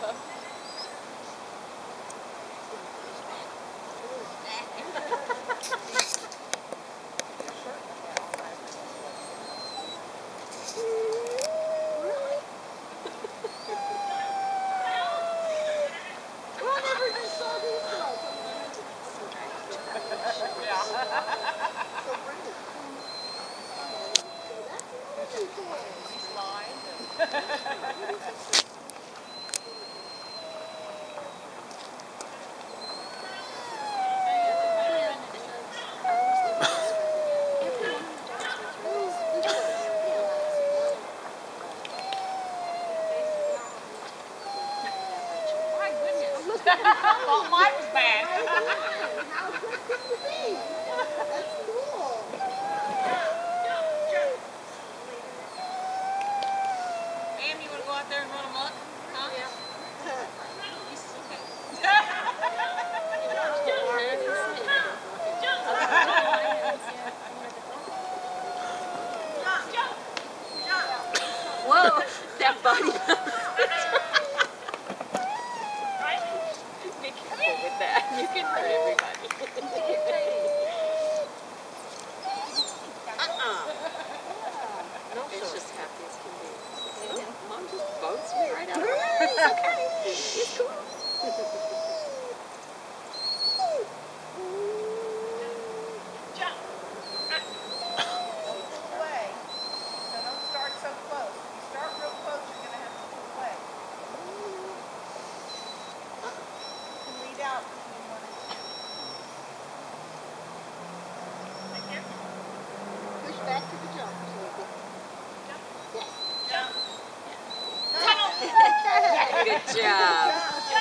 Well, mine was bad. How quick could you be? That's cool. Ma'am, you want to go out there and run amok? Huh? Yeah. Whoa, that body. Be careful with that. You can hurt everybody. No, it's just happy as can be. Mom just boats me right out. It's okay. It's cool. Push back to the jump. Yes. Jump. Good job.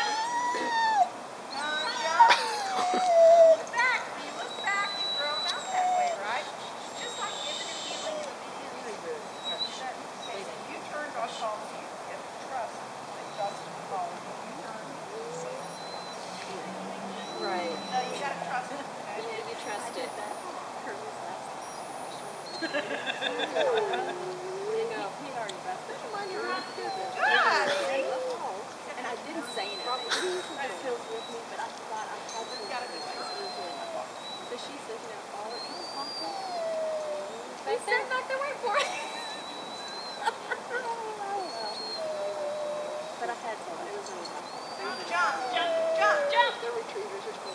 Right. No, you gotta trust it. Yeah, you trust it. I know. He already busted. Put your money around to do this. And I didn't say anything. He usually feels with me, but I forgot I had to get it. So she says, you know, all it comes off. They said not to wait for it. But I had to. It was really rough. Jump, jump, jump, jump. The retrievers are